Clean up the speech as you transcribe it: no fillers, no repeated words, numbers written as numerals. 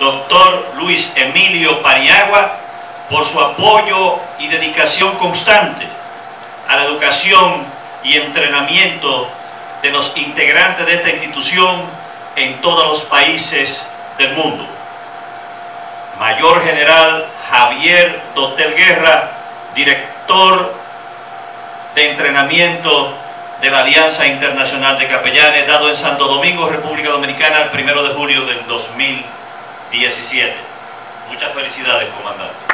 doctor Luis Emilio Paniagua, por su apoyo y dedicación constante a la educación y entrenamiento de los integrantes de esta institución en todos los países del mundo. Mayor General Javier Dotel Guerra, director de entrenamiento de la Alianza Internacional de Capellanes, dado en Santo Domingo, República Dominicana, el 1 de julio del 2017. Muchas felicidades, comandante.